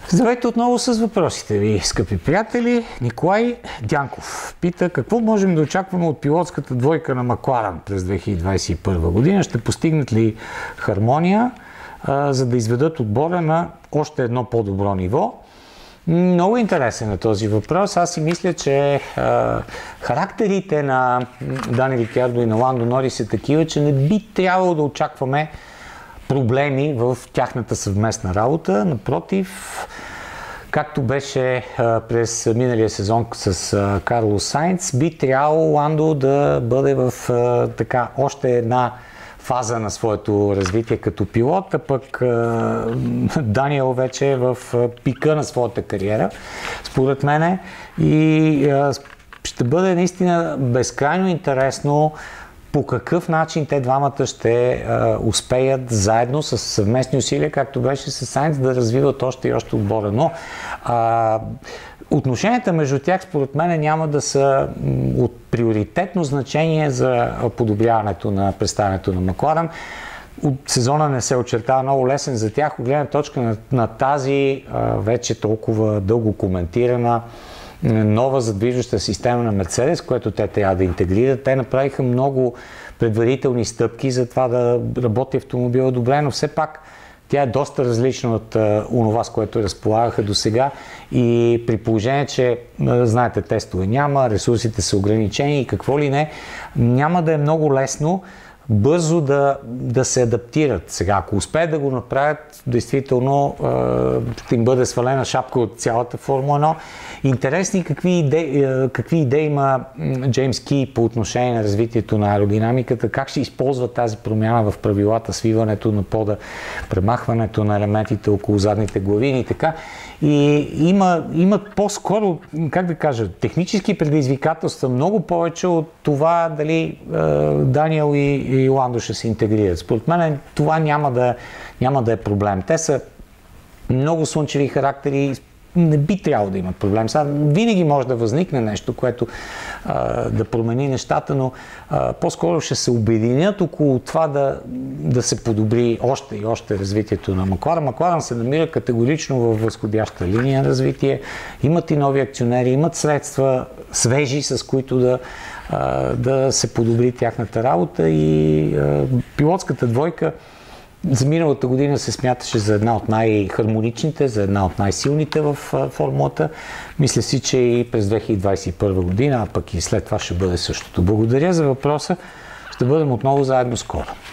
Здравейте отново с въпросите ви, скъпи приятели. Николай Дянков пита какво можем да очакваме от пилотската двойка на Макларен през 2021 година. Ще постигнат ли хармония, за да изведат отбора на още едно по-добро ниво? Много интересен е този въпрос. Аз си мисля, че характерите на Дани Рикиардо и на Ландо Норис са такива, че не би трябвало да очакваме проблеми в тяхната съвместна работа. Напротив, както беше през миналия сезон с Карлос Сайнц, би трябвало Ландо да бъде в още една фаза на своето развитие като пилот, а пък Даниел вече е в пика на своята кариера, според мене. И ще бъде наистина безкрайно интересно по какъв начин те двамата ще успеят заедно с съвместни усилия, както беше с Сайнц, да развиват още и още отбора. Но отношенията между тях, според мен, няма да са от приоритетно значение за подобряването на представянето на Макларен. От сезона не се очертава много лесен за тях, от гледна точка на тази вече толкова дълго коментирана нова задвижваща система на Мерцедес, което те трябва да интегрират. Те направиха много предварителни стъпки за това да работи автомобила добре, но все пак тя е доста различна от онова, с което разполагаха до сега, и при положение, че, знаете, тестове няма, ресурсите са ограничени и какво ли не, няма да е много лесно бързо да се адаптират. Сега, ако успеят да го направят, действително ще им бъде свалена шапка от цялата Формула 1. Интересни какви идеи има Джеймс Ки по отношение на развитието на аеродинамиката, как ще използва тази промяна в правилата, свиването на пода, премахването на елементите около задните главини и така. И имат по-скоро, как да кажа, технически предизвикателства много повече от това дали Даниел и Ландо ще се интегрират. Според мен това няма да е проблем. Те са много слънчеви характери, не би трябвало да имат проблем. Сега винаги може да възникне нещо, което да промени нещата, но по-скоро ще се обединят около това да се подобри още и още развитието на Макларен. Макларен се намира категорично в възходяща линия на развитие. Имат и нови акционери, имат средства свежи, с които да се подобри тяхната работа, и пилотската двойка за миналата година се смяташе за една от най-хармоничните, за една от най-силните в формулата. Мисля си, че и през 2021 година, а пък и след това ще бъде същото. Благодаря за въпроса. Ще бъдем отново заедно скоро.